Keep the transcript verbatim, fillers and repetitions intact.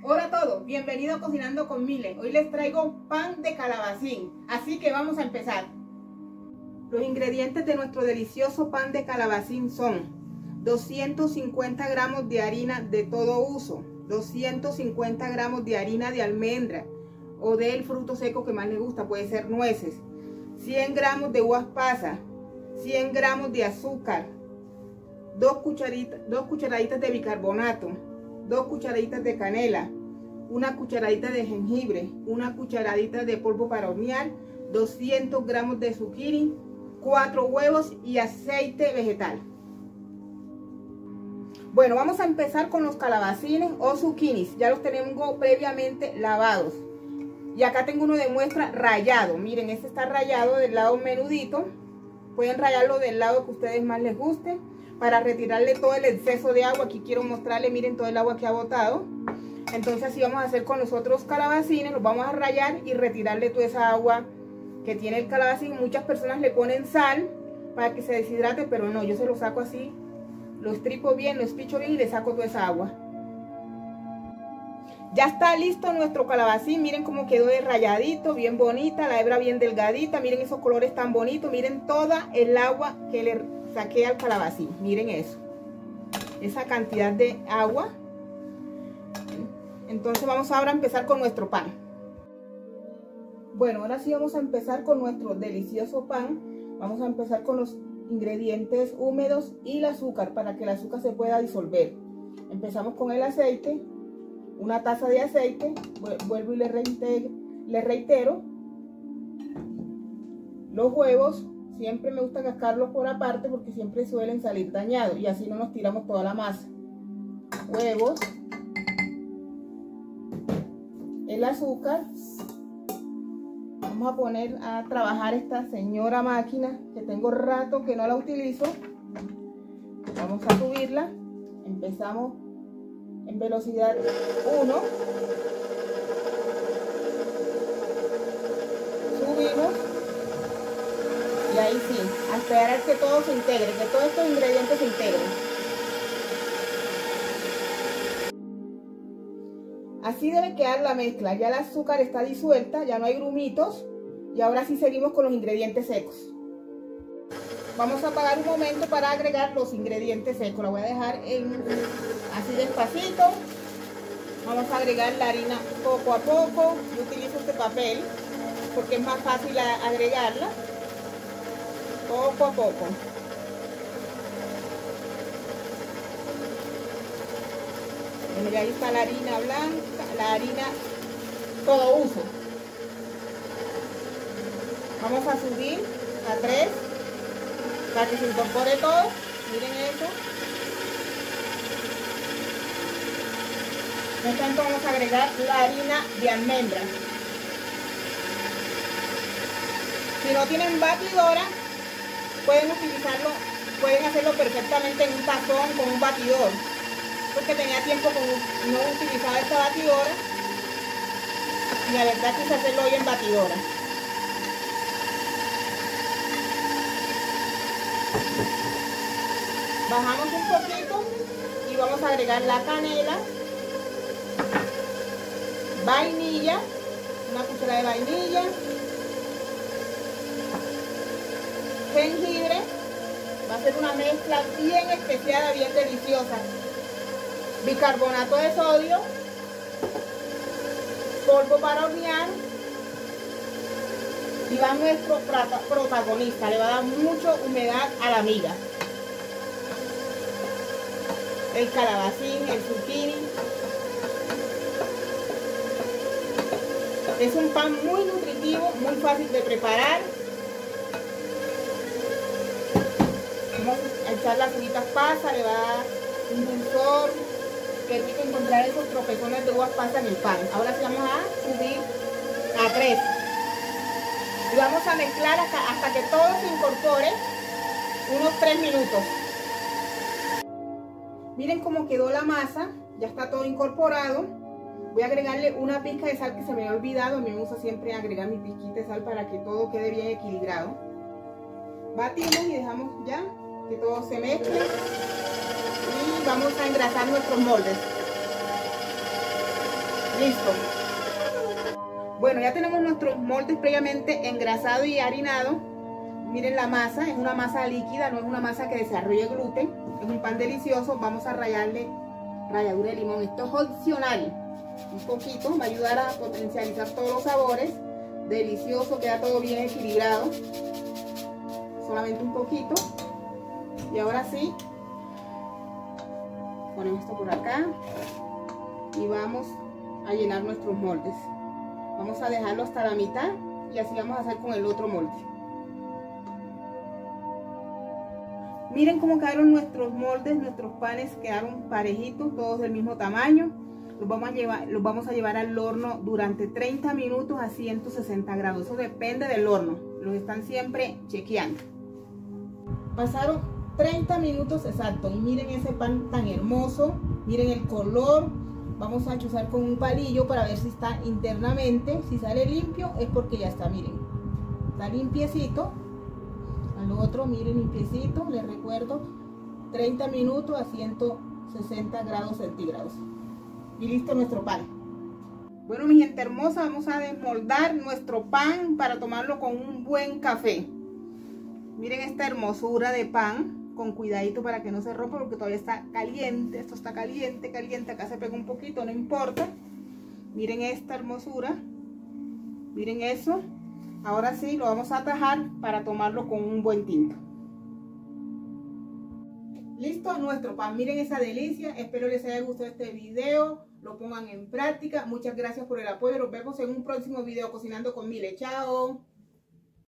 Hola a todos, bienvenidos a Cocinando con Mile. Hoy les traigo pan de calabacín, así que vamos a empezar. Los ingredientes de nuestro delicioso pan de calabacín son doscientos cincuenta gramos de harina de todo uso, doscientos cincuenta gramos de harina de almendra o del fruto seco que más les gusta, puede ser nueces, cien gramos de uvas pasas, cien gramos de azúcar, dos cucharaditas, dos cucharaditas de bicarbonato, dos cucharaditas de canela, una cucharadita de jengibre, una cucharadita de polvo para hornear, doscientos gramos de zucchini, cuatro huevos y aceite vegetal. Bueno, vamos a empezar con los calabacines o zucchinis. Ya los tenemos previamente lavados. Y acá tengo uno de muestra rallado. Miren, este está rallado del lado menudito. Pueden rallarlo del lado que a ustedes más les guste para retirarle todo el exceso de agua. Aquí quiero mostrarle, miren todo el agua que ha botado. Entonces así vamos a hacer con los otros calabacines. Los vamos a rallar y retirarle toda esa agua que tiene el calabacín. Muchas personas le ponen sal para que se deshidrate, pero no, yo se lo saco así. Lo estripo bien, lo espicho bien y le saco toda esa agua. Ya está listo nuestro calabacín, miren cómo quedó de rayadito, bien bonita, la hebra bien delgadita, miren esos colores tan bonitos, miren toda el agua que le saqué al calabacín, miren eso, esa cantidad de agua. Entonces vamos ahora a empezar con nuestro pan. Bueno, ahora sí vamos a empezar con nuestro delicioso pan. Vamos a empezar con los ingredientes húmedos y el azúcar para que el azúcar se pueda disolver. Empezamos con el aceite. Una taza de aceite, vuelvo y le reitero, le reitero, los huevos, siempre me gusta cascarlos por aparte porque siempre suelen salir dañados y así no nos tiramos toda la masa. Huevos, el azúcar, vamos a poner a trabajar esta señora máquina que tengo rato que no la utilizo, vamos a subirla, empezamos en velocidad uno, subimos y ahí sí, a esperar que todo se integre, que todos estos ingredientes se integren. Así debe quedar la mezcla, ya el azúcar está disuelta, ya no hay grumitos y ahora sí seguimos con los ingredientes secos. Vamos a apagar un momento para agregar los ingredientes secos. La voy a dejar en, así despacito. Vamos a agregar la harina poco a poco. Yo utilizo este papel porque es más fácil agregarla. Poco a poco. Bueno, ahí está la harina blanca, la harina todo uso. Vamos a subir a tres. Para que se incorpore todo, miren eso. Mientras tanto vamos a agregar la harina de almendras. Si no tienen batidora, pueden utilizarlo, pueden hacerlo perfectamente en un tazón con un batidor. Porque tenía tiempo que no utilizaba esta batidora y la verdad quise hacerlo hoy en batidora. Bajamos un poquito y vamos a agregar la canela, vainilla, una cucharada de vainilla, jengibre, va a ser una mezcla bien especiada, bien deliciosa, bicarbonato de sodio, polvo para hornear y va nuestro protagonista, le va a dar mucha humedad a la miga. El calabacín, el zucchini. Es un pan muy nutritivo, muy fácil de preparar. Vamos a echar las hojitas pasas, le va a dar un dulzor. Qué rico encontrar esos tropezones de uvas pasas en el pan. Ahora sí vamos a subir a tres. Y vamos a mezclar hasta, hasta que todo se incorpore unos tres minutos. Miren cómo quedó la masa, ya está todo incorporado. Voy a agregarle una pizca de sal que se me había olvidado. A mí me gusta siempre agregar mi pizquita de sal para que todo quede bien equilibrado. Batimos y dejamos ya que todo se mezcle. Y vamos a engrasar nuestros moldes. Listo. Bueno, ya tenemos nuestros moldes previamente engrasados y harinados. Miren la masa, es una masa líquida, no es una masa que desarrolle gluten. Es un pan delicioso. Vamos a rallarle ralladura de limón. Esto es opcional. Un poquito, va a ayudar a potencializar todos los sabores. Delicioso, queda todo bien equilibrado. Solamente un poquito. Y ahora sí, ponemos esto por acá. Y vamos a llenar nuestros moldes. Vamos a dejarlo hasta la mitad y así vamos a hacer con el otro molde. Miren cómo quedaron nuestros moldes, nuestros panes quedaron parejitos, todos del mismo tamaño. Los vamos a llevar, los vamos a llevar al horno durante treinta minutos a ciento sesenta grados. Eso depende del horno, los están siempre chequeando. Pasaron treinta minutos exactos y miren ese pan tan hermoso, miren el color. Vamos a chuzar con un palillo para ver si está internamente. Si sale limpio es porque ya está, miren. Está limpiecito. Al otro, miren, limpiecito. Les recuerdo, treinta minutos a ciento sesenta grados centígrados. Y listo nuestro pan. Bueno, mi gente hermosa, vamos a desmoldar nuestro pan para tomarlo con un buen café. Miren esta hermosura de pan. Con cuidadito para que no se rompa porque todavía está caliente. Esto está caliente, caliente. Acá se pega un poquito, no importa. Miren esta hermosura. Miren eso. Ahora sí, lo vamos a tajar para tomarlo con un buen tinto. Listo nuestro pan. Miren esa delicia. Espero les haya gustado este video. Lo pongan en práctica. Muchas gracias por el apoyo. Nos vemos en un próximo video cocinando con Mile. Chao.